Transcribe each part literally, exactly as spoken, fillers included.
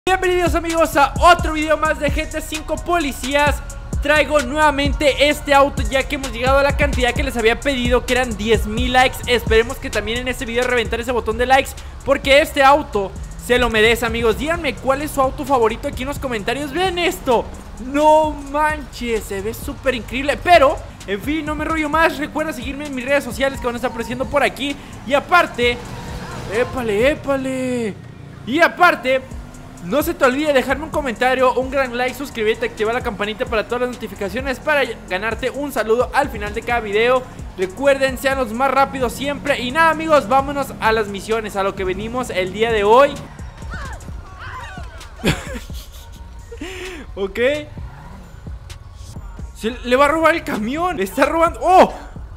Bienvenidos amigos a otro video más de G T A cinco Policías. Traigo nuevamente este auto ya que hemos llegado a la cantidad que les había pedido, que eran diez mil likes. Esperemos que también en este video reventar ese botón de likes, porque este auto se lo merece, amigos. Díganme cuál es su auto favorito aquí en los comentarios. Vean esto, no manches, se ve súper increíble. Pero, en fin, no me rollo más. Recuerda seguirme en mis redes sociales que van a estar apareciendo por aquí. Y aparte, épale, épale Y aparte, no se te olvide dejarme un comentario, un gran like, suscribirte, activar la campanita para todas las notificaciones para ganarte un saludo al final de cada video. Recuerden, sean los más rápidos siempre. Y nada amigos, vámonos a las misiones, a lo que venimos el día de hoy. Ok. Se le va a robar el camión. Le está robando. ¡Oh!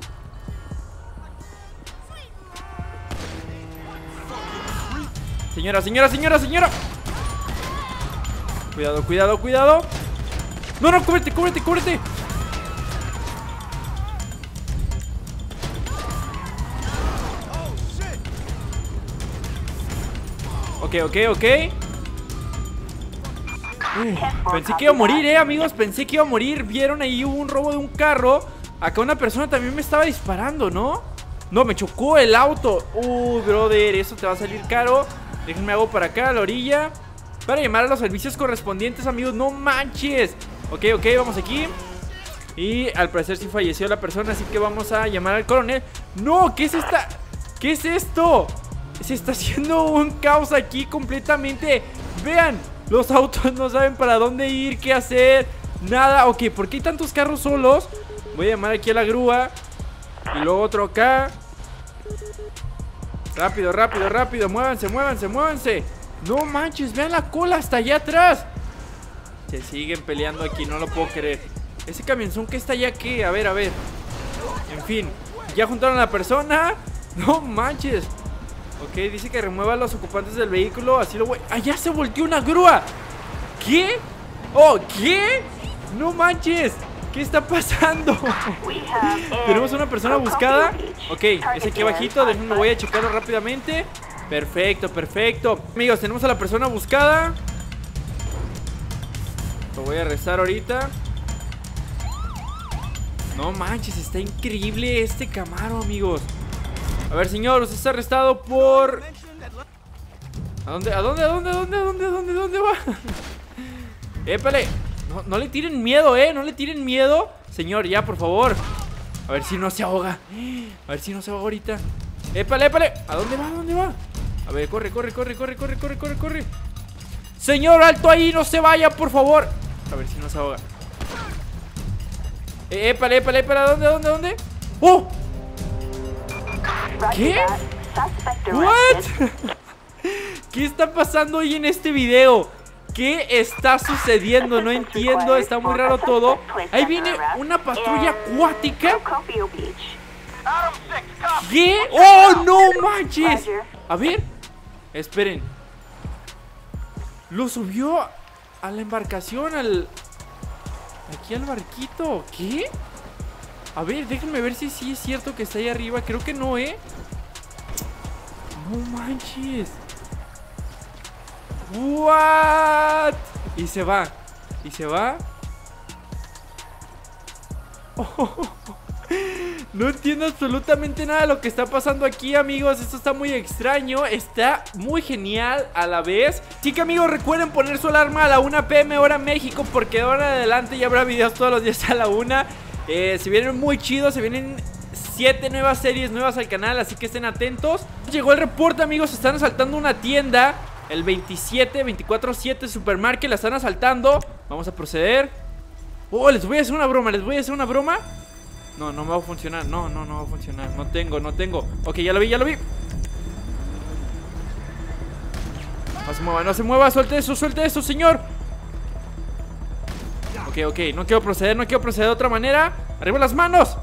Señora, señora, señora, señora. Cuidado, cuidado, cuidado. No, no, cúbrete, cúbrete, cúbrete. Ok, ok, ok. uh, Pensé que iba a morir, eh, amigos. Pensé que iba a morir. Vieron ahí, hubo un robo de un carro. Acá una persona también me estaba disparando, ¿no? No, me chocó el auto. Uh, brother, eso te va a salir caro. Déjenme hago para acá, a la orilla, para llamar a los servicios correspondientes, amigos. No manches. Ok, ok, vamos aquí. Y al parecer sí falleció la persona, así que vamos a llamar al coronel. No, ¿qué es esta? ¿Qué es esto? Se está haciendo un caos aquí completamente. Vean, los autos no saben para dónde ir, qué hacer, nada. Ok, ¿por qué hay tantos carros solos? Voy a llamar aquí a la grúa. Y luego otro acá. Rápido, rápido, rápido, muévanse, muévanse, muévanse. No manches, vean la cola hasta allá atrás. Se siguen peleando aquí, no lo puedo creer. Ese camionzón que está allá, ¿qué? A ver, a ver. En fin, ya juntaron a la persona. No manches. Ok, dice que remueva a los ocupantes del vehículo. Así lo voy. ¡Allá se volteó una grúa! ¿Qué? ¡Oh, qué! No manches. ¿Qué está pasando? Tenemos una persona buscada. Ok, es aquí abajito, déjenme, voy a checarlo rápidamente. Perfecto, perfecto. Amigos, tenemos a la persona buscada. Lo voy a arrestar ahorita. No manches, está increíble este Camaro, amigos. A ver, señor, usted está arrestado por... ¿A dónde? ¿A dónde? ¿A dónde? ¿A dónde? ¿A dónde? ¿A dónde? ¿A dónde va? Épale. No, no le tiren miedo, eh, no le tiren miedo. Señor, ya, por favor. A ver si no se ahoga. A ver si no se ahoga ahorita. Épale, épale. ¿A dónde va? ¿A dónde va? A ver, corre, corre, corre, corre, corre, corre, corre, corre. Señor, alto ahí, no se vaya, por favor. A ver si no se ahoga. Eh, épale, épale, épale. ¿A dónde, a dónde, a dónde? ¡Oh! ¿Qué? ¿What? ¿Qué está pasando hoy en este video? ¿Qué está sucediendo? No entiendo, está muy raro todo. Ahí viene una patrulla acuática. ¿Qué? ¡Oh, no manches! A ver, esperen. Lo subió a la embarcación, al... aquí al barquito. ¿Qué? A ver, déjenme ver si sí es cierto que está ahí arriba. Creo que no, ¿eh? No manches. What? Y se va. Y se va. Oh, no entiendo absolutamente nada de lo que está pasando aquí, amigos. Esto está muy extraño. Está muy genial a la vez. Así que, amigos, recuerden poner su alarma a la una p m hora México, porque de ahora en adelante ya habrá videos todos los días a la una. eh, Se vienen muy chidos. Se vienen siete nuevas series nuevas al canal, así que estén atentos. Llegó el reporte, amigos. Están asaltando una tienda, el veintisiete veinticuatro siete Supermarket. La están asaltando. Vamos a proceder. Oh, les voy a hacer una broma, les voy a hacer una broma. No, no me va a funcionar. No, no, no va a funcionar. No tengo, no tengo. Ok, ya lo vi, ya lo vi. No se mueva, no se mueva. Suelte eso, suelte eso, señor. Ok, ok, no quiero proceder, no quiero proceder de otra manera. Arriba las manos.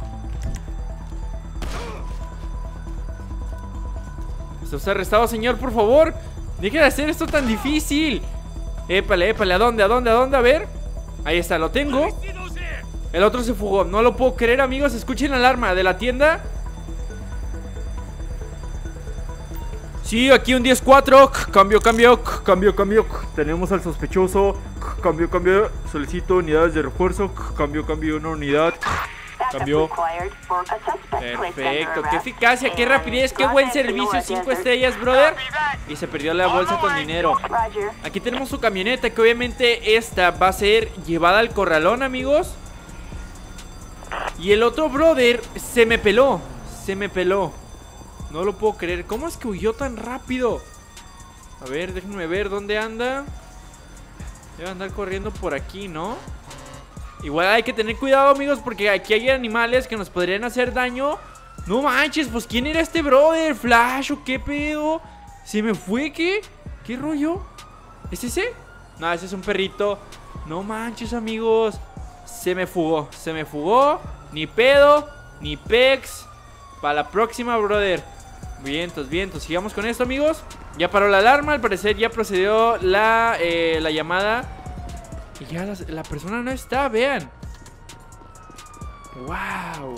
¿Está usted arrestado, señor? Por favor, deje de hacer esto tan difícil. Épale, épale, ¿a dónde? ¿A dónde? ¿A dónde? A ver. Ahí está, lo tengo. El otro se fugó, no lo puedo creer, amigos. Escuchen la alarma de la tienda. Sí, aquí un diez cuatro. Cambio, cambio, cambio, cambio. Tenemos al sospechoso. Cambio, cambio. Solicito unidades de refuerzo. Cambio, cambio, una unidad. Cambio. Perfecto, qué eficacia, qué rapidez, qué buen servicio. Cinco estrellas, brother. Y se perdió la bolsa con dinero. Aquí tenemos su camioneta, que obviamente esta va a ser llevada al corralón, amigos. Y el otro brother se me peló. Se me peló. No lo puedo creer. ¿Cómo es que huyó tan rápido? A ver, déjenme ver dónde anda. Debe andar corriendo por aquí, ¿no? Igual hay que tener cuidado, amigos, porque aquí hay animales que nos podrían hacer daño. No manches, pues ¿quién era este brother? ¿Flash o qué pedo? ¿Se me fue? ¿Qué? ¿Qué rollo? ¿Es ese? No, ese es un perrito. No manches, amigos. Se me fugó, se me fugó. Ni pedo, ni pex. Para la próxima, brother. Vientos, vientos, sigamos con esto, amigos. Ya paró la alarma, al parecer ya procedió la, eh, la llamada. Y ya la, la persona no está, vean. Wow.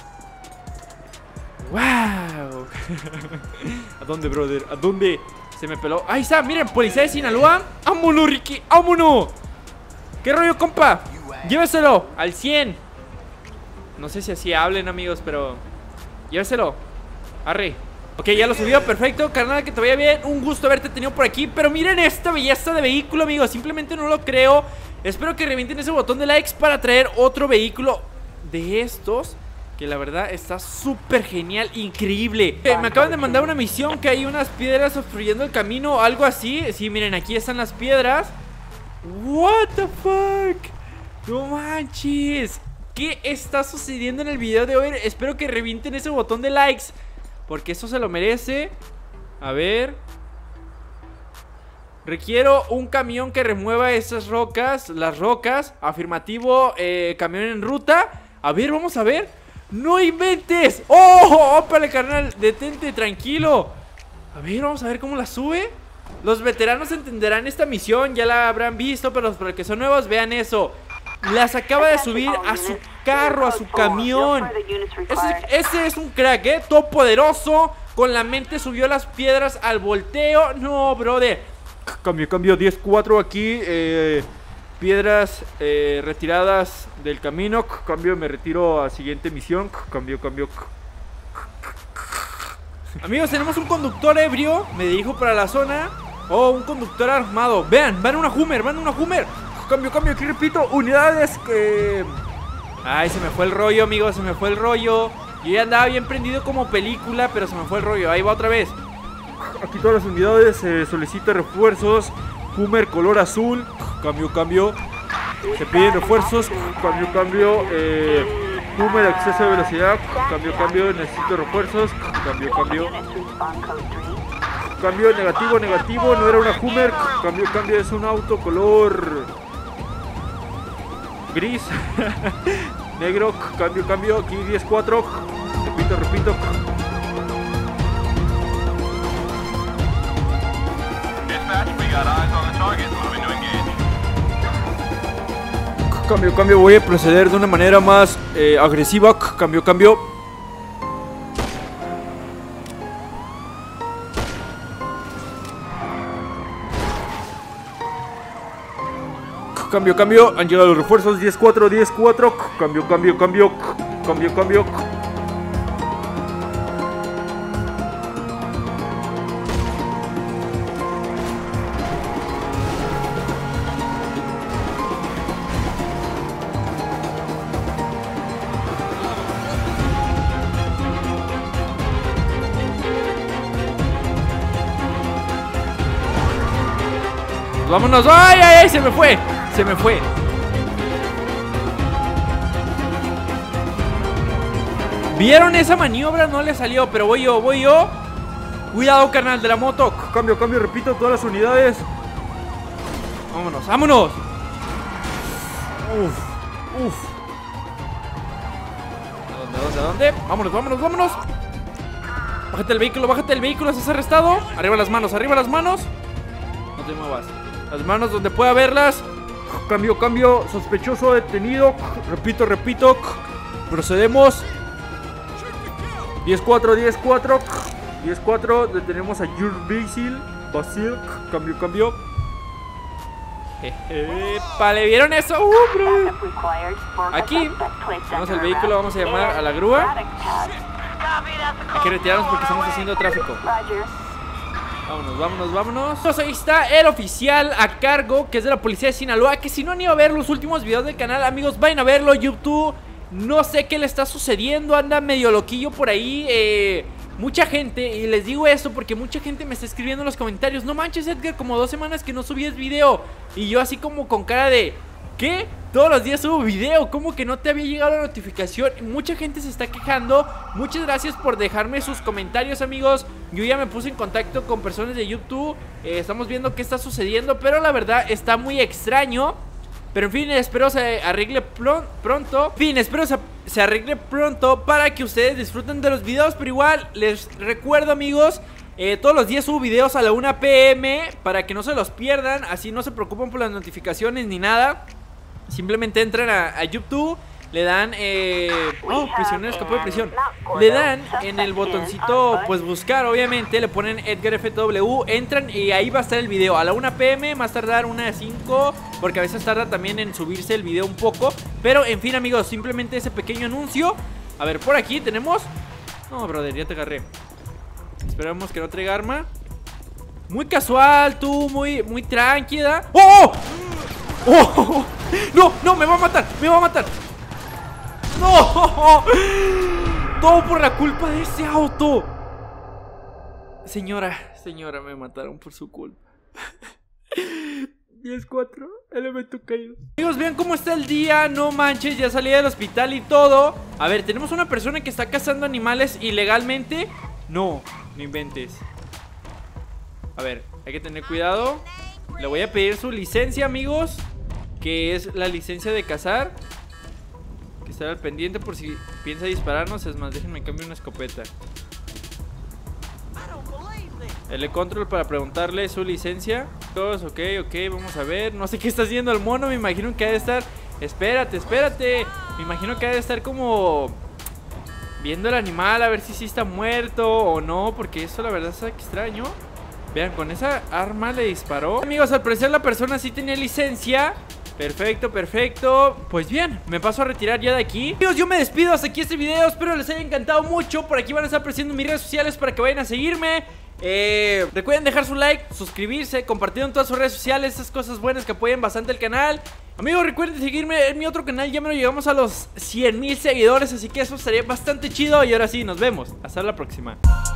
Wow. ¿A dónde, brother? ¿A dónde? Se me peló. Ahí está, miren, policía de Sinaloa. ¡Vámonos, Ricky! ¡Vámonos! ¿Qué rollo, compa? Lléveselo al cien. No sé si así hablen, amigos, pero lléveselo. Arre. Ok, ya lo subió, perfecto, carnal, que te vaya bien. Un gusto haberte tenido por aquí. Pero miren esta belleza de vehículo, amigos. Simplemente no lo creo. Espero que revienten ese botón de likes para traer otro vehículo de estos, que la verdad está súper genial, increíble. eh, Me acaban de mandar una misión que hay unas piedras obstruyendo el camino o algo así. Sí, miren, aquí están las piedras. What the fuck. No manches. ¿Qué está sucediendo en el video de hoy? Espero que revienten ese botón de likes, porque eso se lo merece. A ver. Requiero un camión que remueva esas rocas. Las rocas. Afirmativo, eh, camión en ruta. A ver, vamos a ver. ¡No inventes! ¡Oh! ¡Ópale, carnal! Detente, tranquilo. A ver, vamos a ver cómo la sube. Los veteranos entenderán esta misión. Ya la habrán visto, pero para los que son nuevos, vean eso. Las acaba de subir a su carro, a su camión. Ese, ese es un crack, ¿eh? Todopoderoso. Con la mente subió las piedras al volteo. No, brother. Cambio, cambio, diez cuatro aquí. eh, Piedras eh, retiradas del camino. Cambio, me retiro a siguiente misión. Cambio, cambio. Amigos, tenemos un conductor ebrio. Me dirijo para la zona. Oh, un conductor armado. Vean, van una Hummer, van una Hummer. Cambio, cambio, aquí repito, unidades que... Ay, se me fue el rollo, amigos, se me fue el rollo. Yo ya andaba bien prendido como película, pero se me fue el rollo, ahí va otra vez. Aquí todas las unidades, eh, solicita refuerzos. Hummer color azul. Cambio, cambio. Se piden refuerzos. Cambio, cambio. eh, Hummer exceso de velocidad. Cambio, cambio, necesito refuerzos. Cambio, cambio. Cambio, negativo, negativo, no era una Hummer. Cambio, cambio, es un auto color gris. Negro, cambio, cambio, aquí diez cuatro. Repito, repito. Cambio, cambio, voy a proceder de una manera más eh, agresiva. Cambio, cambio. Cambio, cambio, han llegado los refuerzos. Diez cuatro, diez cuatro. Cambio, cambio, cambio. Cambio, cambio. Vámonos. ¡Ay, ay, ay! Se me fue. Se me fue. ¿Vieron esa maniobra? No le salió, pero voy yo, voy yo. Cuidado, carnal, de la moto. Cambio, cambio, repito, todas las unidades. Vámonos, vámonos. Uf, uf. ¿A dónde, a dónde, a dónde? Vámonos, vámonos, vámonos. Bájate el vehículo, bájate el vehículo. ¿Estás arrestado? Arriba las manos, arriba las manos. No te muevas. Las manos donde pueda verlas. Cambio, cambio, sospechoso detenido. Repito, repito. Procedemos. Diez cuatro, diez cuatro. diez cuatro, detenemos a Jur Basil. Basil, cambio, cambio. Vale, ¿vieron eso? Uh, bro. Aquí tenemos el vehículo, vamos a llamar a la grúa. Hay que retirarnos porque estamos haciendo tráfico. Vámonos, vámonos, vámonos. Pues ahí está el oficial a cargo, que es de la policía de Sinaloa. Que si no han ido a ver los últimos videos del canal, amigos, vayan a verlo. YouTube, no sé qué le está sucediendo, anda medio loquillo por ahí. eh, Mucha gente, y les digo esto porque mucha gente me está escribiendo en los comentarios: no manches, Edgar, como dos semanas que no subías video. Y yo así como con cara de ¿qué? Todos los días subo video, ¿cómo que no te había llegado la notificación? Mucha gente se está quejando. Muchas gracias por dejarme sus comentarios, amigos. Yo ya me puse en contacto con personas de YouTube. eh, Estamos viendo qué está sucediendo, pero la verdad está muy extraño. Pero en fin, espero se arregle pronto. En fin, espero se, se arregle pronto para que ustedes disfruten de los videos. Pero igual, les recuerdo, amigos, eh, todos los días subo videos a la una p m para que no se los pierdan. Así no se preocupen por las notificaciones ni nada. Simplemente entran a, a YouTube, le dan, eh, oh, prisionero escapó de prisión. Le dan en el botoncito, pues buscar, obviamente, le ponen Edgar F W, entran y ahí va a estar el video a la una p m, más tardar una a cinco, porque a veces tarda también en subirse el video un poco. Pero en fin, amigos, simplemente ese pequeño anuncio. A ver, por aquí tenemos, no, brother, ya te agarré. Esperamos que no traiga arma. Muy casual, tú, muy, muy tranquila. ¡Oh! ¡Oh! ¡No! ¡No! ¡Me va a matar! ¡Me va a matar! ¡No! Todo por la culpa de ese auto. Señora, señora, me mataron por su culpa. diez cuatro, elemento caído. Amigos, vean cómo está el día. No manches, ya salí del hospital y todo. A ver, tenemos una persona que está cazando animales ilegalmente. No, no inventes. A ver, hay que tener cuidado. Le voy a pedir su licencia, amigos, que es la licencia de cazar. Que estar al pendiente por si piensa dispararnos. Es más, déjenme cambiar una escopeta. L control para preguntarle su licencia. Todos, ok, ok, vamos a ver. No sé qué está haciendo el mono, me imagino que ha de estar... Espérate, espérate. Me imagino que ha de estar como... viendo el animal, a ver si sí está muerto o no, porque eso la verdad es extraño. Vean, con esa arma le disparó. Amigos, al parecer la persona sí tenía licencia. Perfecto, perfecto. Pues bien, me paso a retirar ya de aquí. Amigos, yo me despido, hasta aquí este video. Espero les haya encantado mucho. Por aquí van a estar apareciendo mis redes sociales para que vayan a seguirme. eh, Recuerden dejar su like, suscribirse, compartir en todas sus redes sociales. Esas cosas buenas que apoyen bastante el canal. Amigos, recuerden seguirme en mi otro canal. Ya me lo llegamos a los cien mil seguidores, así que eso estaría bastante chido. Y ahora sí, nos vemos, hasta la próxima.